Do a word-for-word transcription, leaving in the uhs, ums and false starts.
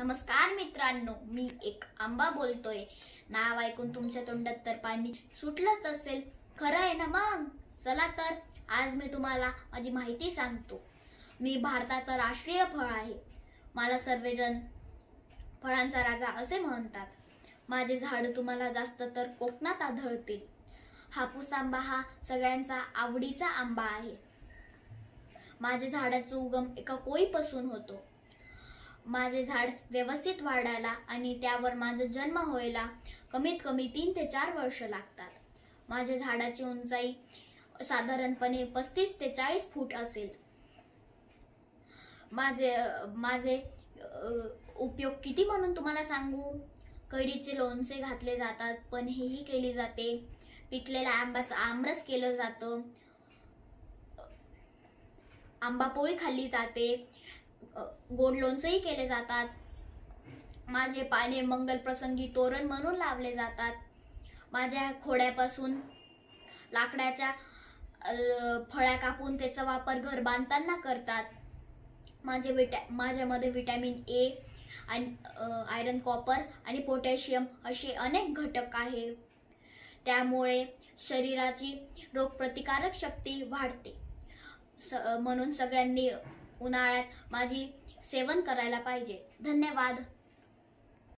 नमस्कार मित्रांनो, मी एक आंबा बोलतोय। नाव ऐकून तुमच्या तोंडात तर पाणी सुटलंच असेल, खरं आहे ना? मग चला तर आज मी तुम्हाला माझी माहिती सांगतो। मी भारताचा राष्ट्रीय फळ आहे। मला सर्वजण फळांचा राजा असे म्हणतात। माझे झाड तुम्हाला जास्त तर कोकणात आढळतील। हापूस आंबा हा सगळ्यांचा आवडीचा आंबा आहे। माझे झाडाचा उगम एका कोळीपासून होतो। माझे झाड व्यवस्थित वाढायला आणि त्यावर माझा जन्म व्हायला कमीत कमी तीन ते चार वर्ष लागतात। माझ्या झाडाची उंचाई साधारणपणे पस्तीस ते चाळीस फूट असेल। माझे माझे उपयोग किती म्हणून तुम्हाला सांगू? कैरीचे लोणचे घातले जातात, पन्हेही केली जाते, पिकलेल्या आंब्याचा आमरस केलं जातं, आंबा पोळी खाल्ली जाते, गोड लोणचेही केले जातात। माझे पाने मंगल प्रसंगी तोरण म्हणून लावले जातात। माझ्या खोड्यापासून लाकडाच्या फळ्या कापून त्याचा वापर घर बांधताना करतात। माझे विटॅ माझ्यामध्ये विटॅमिन ए आणि आयरन, कॉपर आणि पोटॅशियम असे अनेक घटक आहेत। त्यामुळे शरीराची रोगप्रतिकारक शक्ती वाढते। म्हणून सगळ्यांनी उन्हाळ्यात माझी सेवन करायला पाहिजे। धन्यवाद।